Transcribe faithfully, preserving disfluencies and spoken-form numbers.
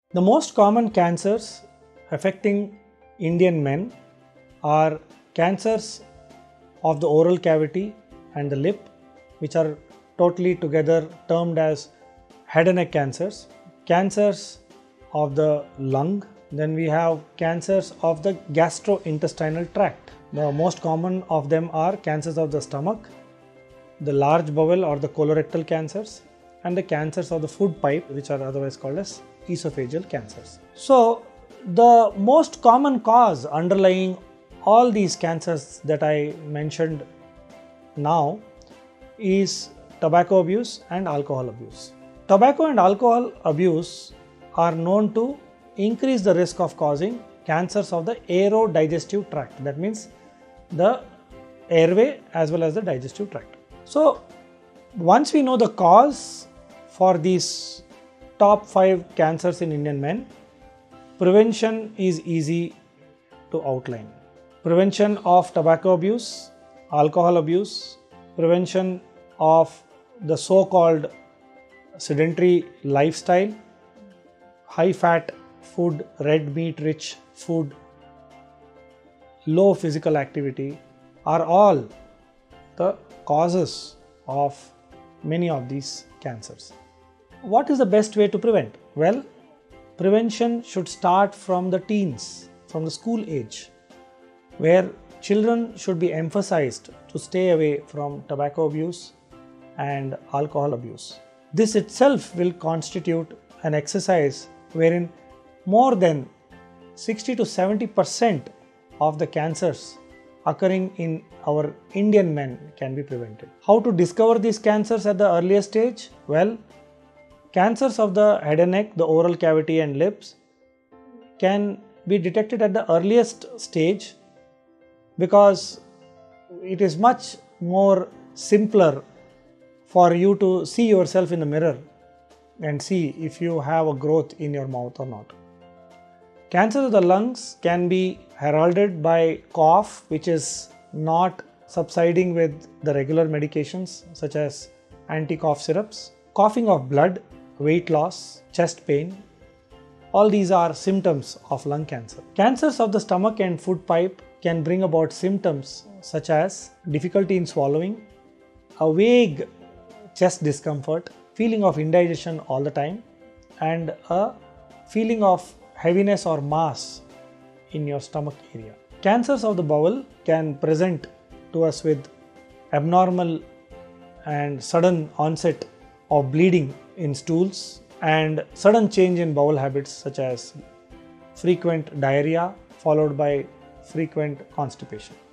The most common cancers affecting Indian men are cancers of the oral cavity and the lip, which are totally together termed as head and neck cancers, cancers of the lung, then we have cancers of the gastrointestinal tract. The most common of them are cancers of the stomach, the large bowel or the colorectal cancers, and the cancers of the food pipe, which are otherwise called as esophageal cancers. So, the most common cause underlying all these cancers that I mentioned now is tobacco abuse and alcohol abuse. Tobacco and alcohol abuse are known to increase the risk of causing cancers of the aerodigestive tract. That means the airway as well as the digestive tract. So, once we know the cause for these top five cancers in Indian men, prevention is easy to outline. Prevention of tobacco abuse, alcohol abuse, prevention of the so-called sedentary lifestyle, high fat food, red meat rich food, low physical activity are all the causes of many of these cancers. What is the best way to prevent? Well, prevention should start from the teens, from the school age, where children should be emphasized to stay away from tobacco abuse and alcohol abuse. This itself will constitute an exercise wherein more than sixty to seventy percent of the cancers occurring in our Indian men can be prevented. How to discover these cancers at the earliest stage? Well, cancers of the head and neck, the oral cavity and lips can be detected at the earliest stage because it is much more simpler for you to see yourself in the mirror and see if you have a growth in your mouth or not. Cancer of the lungs can be heralded by cough which is not subsiding with the regular medications such as anti-cough syrups, coughing of blood, weight loss, chest pain. All these are symptoms of lung cancer. Cancers of the stomach and food pipe can bring about symptoms such as difficulty in swallowing, a vague chest discomfort, feeling of indigestion all the time, and a feeling of heaviness or mass in your stomach area. Cancers of the bowel can present to us with abnormal and sudden onset of bleeding in stools and sudden change in bowel habits such as frequent diarrhea followed by frequent constipation.